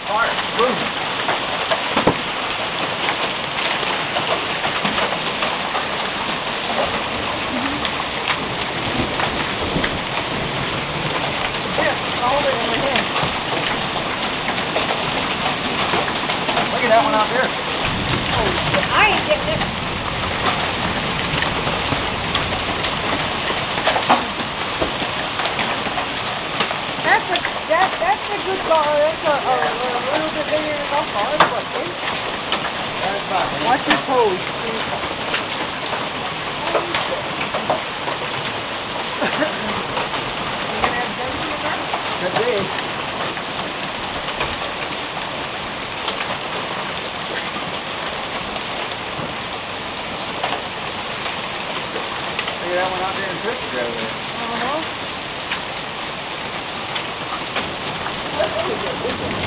Fire. Boom. Look at that one out there. I ain't getting it. That's a good car. That's a little bit bigger than a golf car. That's what it is. Watch your toes. Could be. Look at that one out there in Christmas over there. Uh-huh.